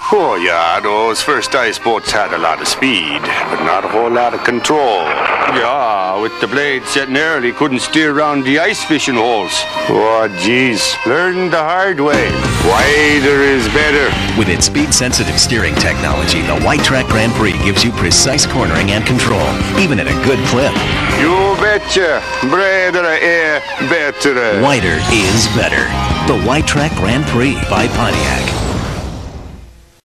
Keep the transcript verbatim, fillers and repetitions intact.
Oh, yeah, those first ice boats had a lot of speed, but not a whole lot of control. Yeah, with the blade setting early, couldn't steer around the ice fishing holes. Oh, geez, learned the hard way. Wider is better. With its speed-sensitive steering technology, the White Track Grand Prix gives you precise cornering and control, even at a good clip. You betcha. Bredere är bättre. Wider is better. The White Track Grand Prix by Pontiac.